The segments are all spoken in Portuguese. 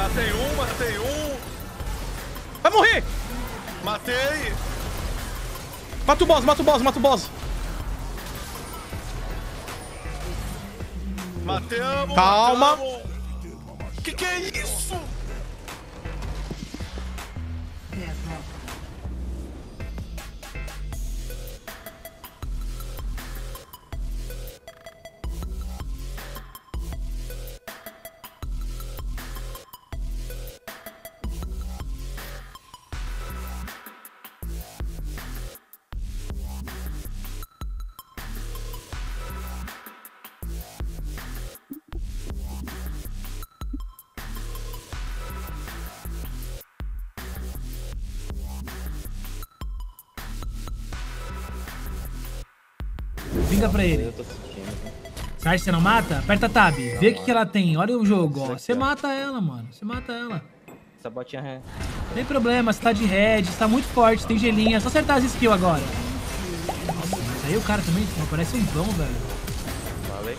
Matei um. Vai morrer! Matei. Mata o boss, mata o boss, mata o boss. Matamos. Calma. Matamos. Que é isso? Vinga pra ele. Você acha que você não mata? Aperta Tab. Vê o que ela tem. Olha o jogo, ó. Você mata ela, mano. Você mata ela. Essa botinha ré. Não tem problema, você tá de red, você tá muito forte, tem gelinha. É só acertar as skills agora. Nossa, mas aí o cara também não parece um vão, velho. Falei.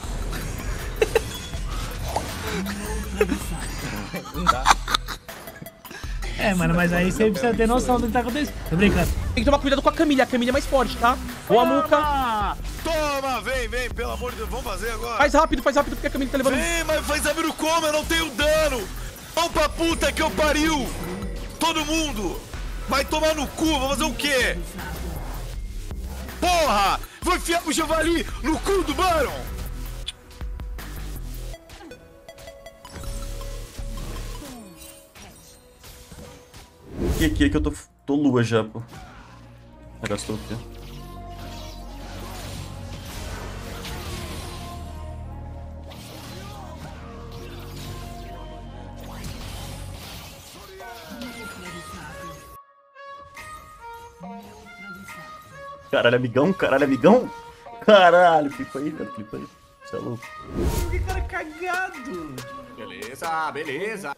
Não dá. É, mano, mas aí você precisa ter noção do que tá acontecendo. Tô brincando. Tem que tomar cuidado com a Camille é mais forte, tá? Boa, Muca. Toma, vem, pelo amor de Deus, vamos fazer agora. Faz rápido, porque a Camille tá levando... Vem, mas faz rápido como? Eu não tenho dano. Vamos pra puta que eu pariu. Todo mundo. Vai tomar no cu, vou fazer o quê? Porra, vou enfiar o javali no cu do Baron. Que eu tô lua já, pô. Já gastou aqui. Caralho, amigão, Caralho, flipa aí, velho, Você é louco. Que cara cagado. Beleza.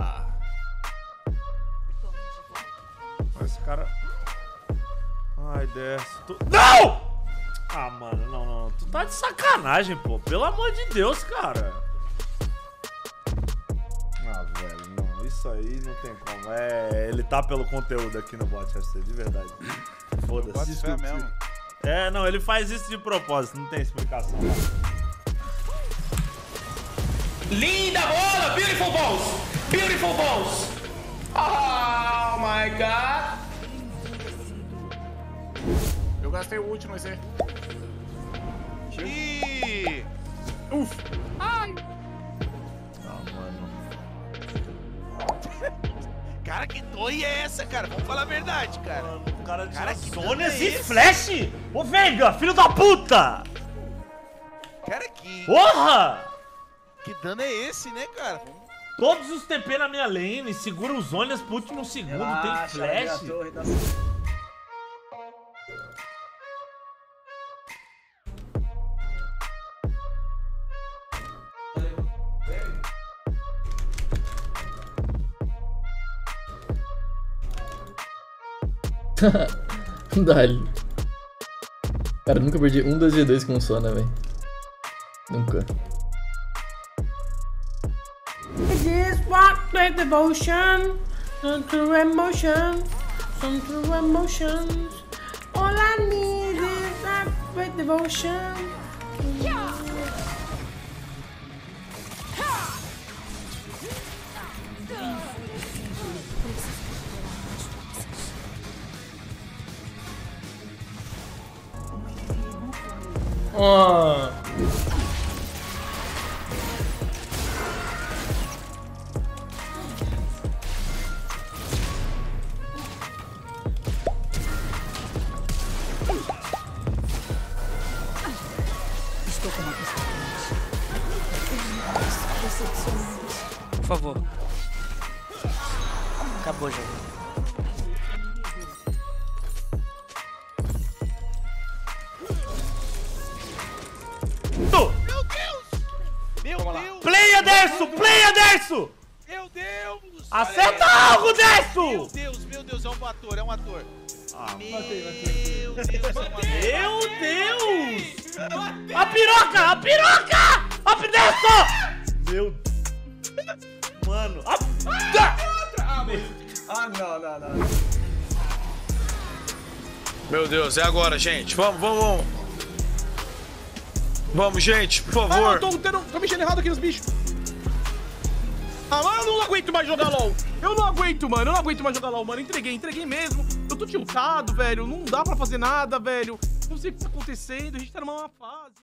Esse cara... Ai, desce. Não! Ah, mano, não. Tu tá de sacanagem, pô. Pelo amor de Deus, cara. Ah, velho, não. Isso aí não tem como. Ele tá pelo conteúdo aqui no bot, de verdade. Foda-se. Não, ele faz isso de propósito. Não tem explicação. Linda bola! Beautiful balls! Oh my god! Eu gastei o último, esse aí. Ih! Uf! Ah, mano. Cara, que torre é essa, cara? Vamos falar a verdade, cara. Mano, o cara de Cara, que Sônias dano é e esse? Flash! Ô, Veiga, filho da puta! Cara, que Porra! dano é esse, né, cara? Todos os TP na minha lane, segura os Zônias pro último segundo, tem Flash. Dali. Cara, nunca perdi um 2v2 com o Sona, velho. Nunca. It is what the devotion, some true emotion, some true emotions. All I need is that great devotion. Oh. Por favor. Acabou já. Meu Deus! Meu Deus! Playa Derso! Playa Derso! Meu Deus! Acerta algo, Derso! Meu Deus, é um ator, é um ator. Ah, Meu Deus, é um ator. Meu Deus! A piroca! A piroca! A Derso! Meu... Mano, Ah, não. Meu Deus, é agora, gente. Vamos. Vamos, gente, por favor. Tô mexendo errado aqui nos bichos. Ah, mano, eu não aguento mais jogar LOL. Eu não aguento mais jogar LOL, mano. Entreguei mesmo. Eu tô tiltado, velho. Não dá pra fazer nada, velho. Não sei o que tá acontecendo. A gente tá numa má fase.